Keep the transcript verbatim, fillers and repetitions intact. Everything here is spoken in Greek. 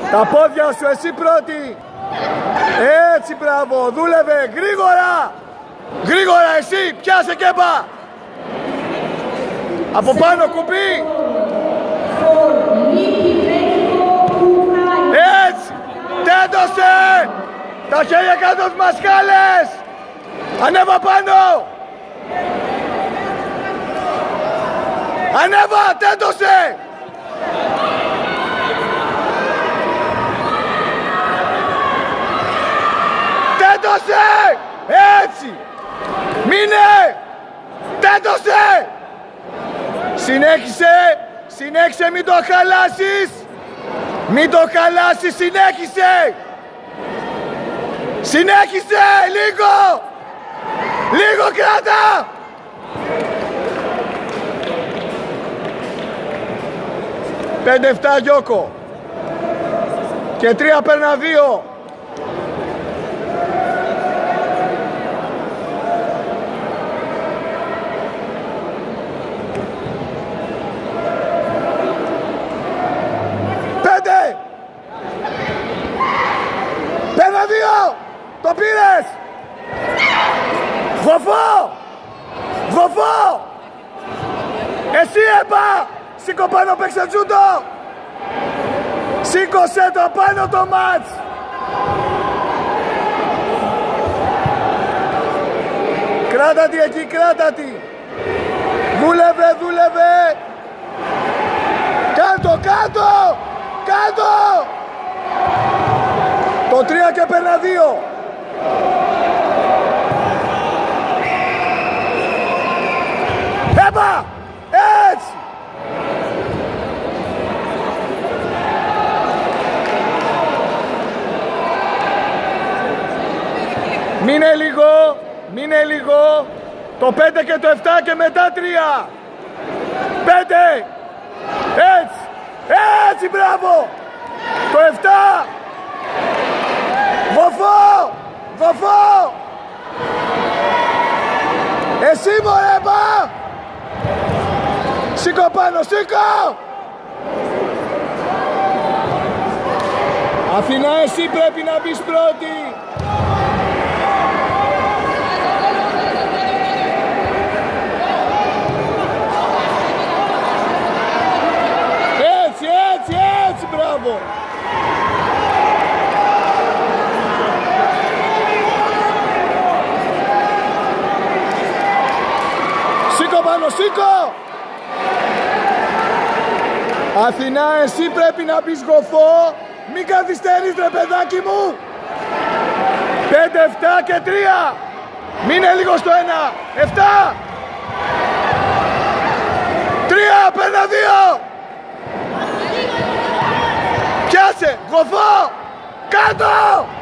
Τα πόδια σου, εσύ πρώτη. Έτσι, μπράβο, δούλευε, γρήγορα. Γρήγορα, εσύ, πιάσε και πά. Από πάνω, κουμπί. Έτσι, τέντωσε. Τα χέρια κάτω στις μασκάλες. Ανέβα πάνω. Ανέβα, τέντωσε. Τέντωσε. Έτσι. Μείνε. Τέντωσε. Συνέχισε. Συνέχισε, μην το χαλάσεις. Μην το χαλάσεις, συνέχισε. Συνέχισε, λίγο. Λίγο κράτα. πέντε εφτά Γιώκο. Και τρία παίρνα δύο. Πέντε. Παίρνα δύο. Το πήρες. Βοφό. Βοφό. Εσύ έπα. Σήκω πάνω, παίξε τζούντο! Σήκωσε το πάνω το μάτς! Κράτα τη εκεί, κράτα τη! Δούλευε, δούλευε! Κάτω, κάτω! Κάτω! Το τρία και παίρνα δύο! Έπα! Έτσι! Μείνε λίγο, μείνε λίγο, το πέντε και το εφτά και μετά τρία. Πέντε, έτσι, έτσι, μπράβο, το εφτά, βοφό, βοφό, εσύ μωρέ πά, σήκω πάνω, σήκω. Αθηνά, εσύ πρέπει να μπεις πρώτη. Μπράβο! Σήκω πάνω, σήκω! Αθηνά, εσύ πρέπει να μπεις γοφό. Μην καθυστερείς ρε παιδάκι μου. Πέντε, εφτά και τρία. Μείνε λίγο στο ένα. Εφτά. Τρία, παίρνα δύο. Πιάσε, γοφό, κάτω!